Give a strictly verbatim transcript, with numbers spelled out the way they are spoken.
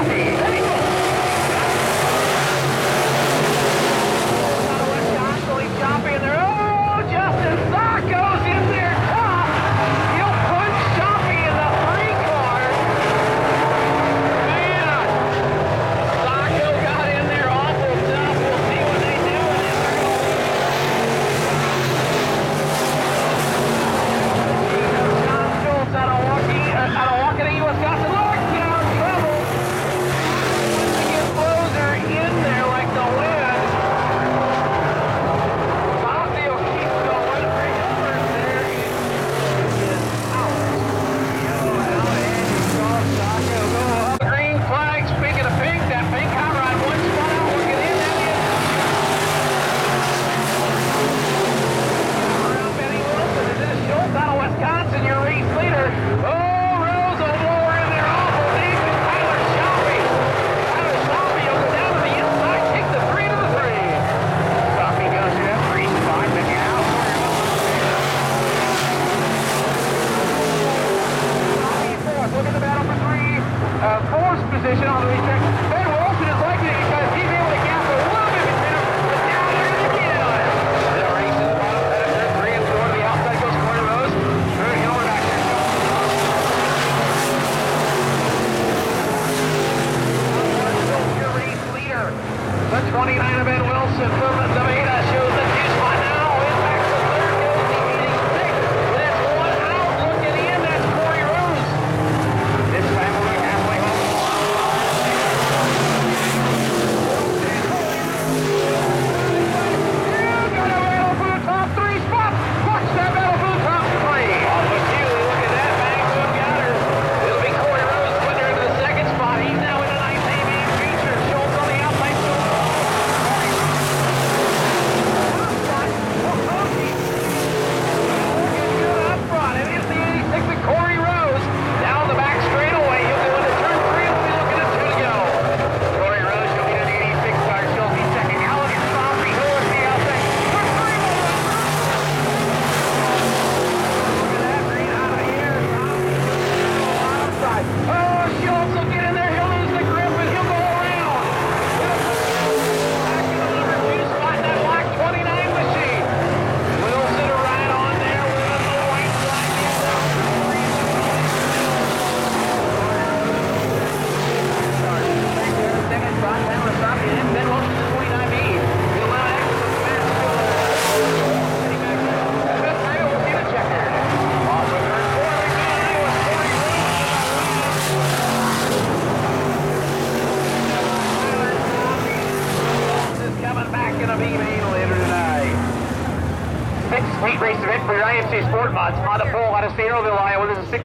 Position on the racetrack. Ben Wilson is likely because he's able to gap a little bit between them, but now they're going to get on it. The race is the bottom of the three and four to the outside goes Corey Rose. Third Hiller back there. Your race leader. The twenty-nine of Ben Wilson from Nevada shows the two spot now. In back to third goes the eighty-six. That's one out. Looking in. That's Corey Rose. This time we're halfway home. Sweet race event for your I M C Sport Mods on the pole out of Sayreville, Iowa. This is six